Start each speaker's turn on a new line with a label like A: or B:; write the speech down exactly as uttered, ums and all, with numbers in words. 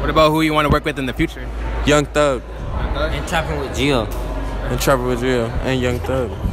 A: What about who you want to work with in the future?
B: Young Thug.
C: And trapping with Gio.
B: And trapping with Gio. And Young Thug.